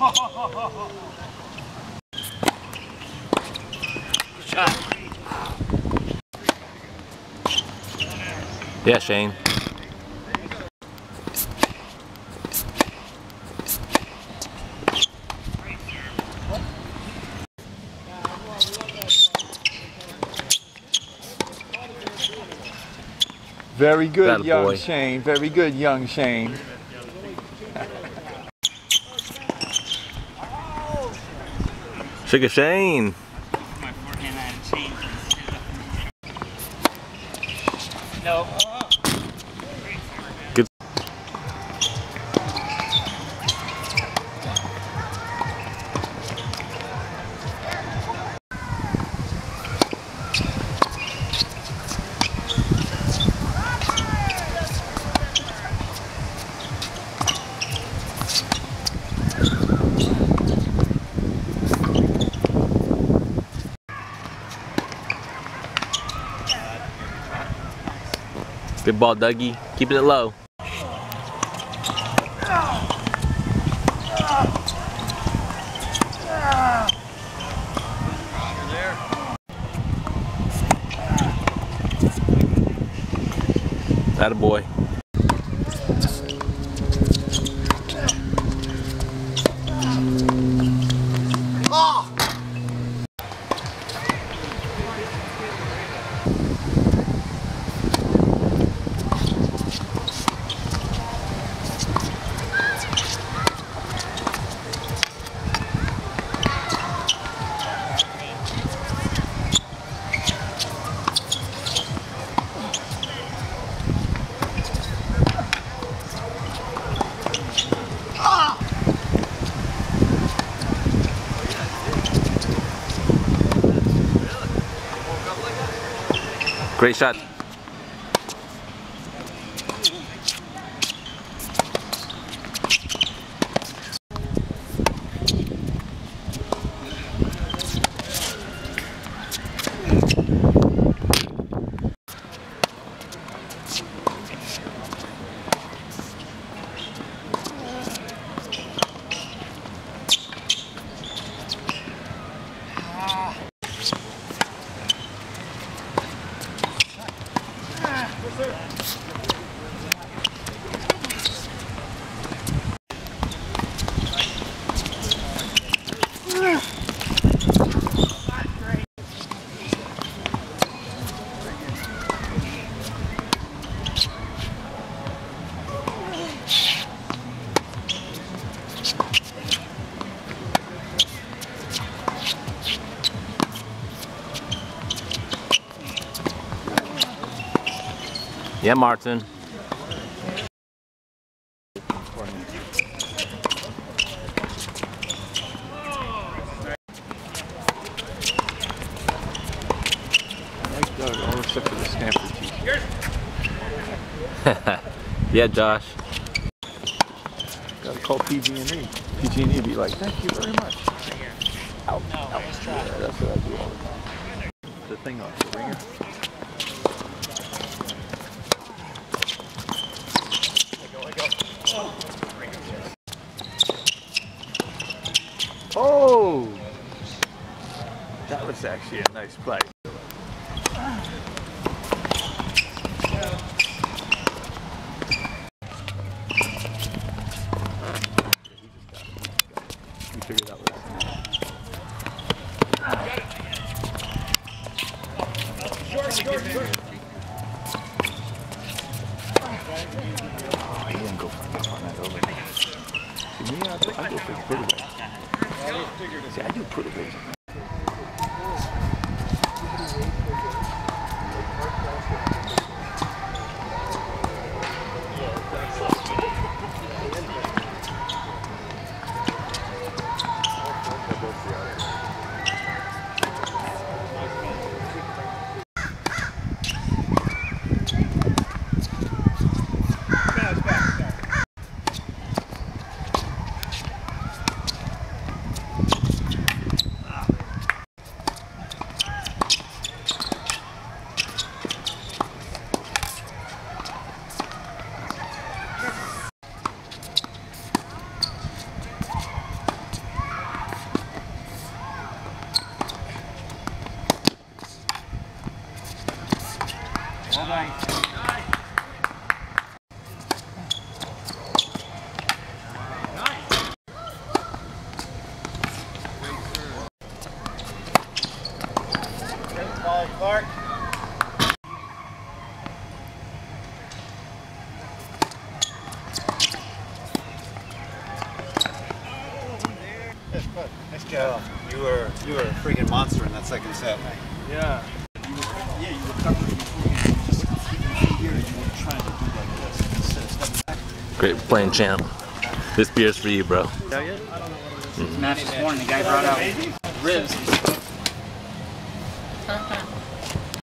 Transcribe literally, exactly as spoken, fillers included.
Shot. Yeah, Shane. Very good, That young boy. Shane. Very good, young Shane. Sugar Shane. My forehand I had to change this. No. Good. Good ball, Dougie. Keeping it low. Atta boy. Great shot. Yeah, Martin. Doug, all except for the Stanford t-shirt. Yeah, Josh. Gotta call P G and E. P G and E be like, thank you very much. Out, No, out. nice try. Yeah, that's what I do all the time. The thing off the ringer. Oh! That was actually a nice play. We figured out what Short, short, short. Oh, he didn't go for it on that over. See, me, I, I go for the put away. See, I do put away. Yeah, you were you were a freaking monster in that second set. Yeah. You were, yeah, you were covering before you just here. You were trying to do like this instead of stepping back. Great playing champ. This beer's for you, bro. Yeah, yeah. Match this morning, the guy brought out ribs.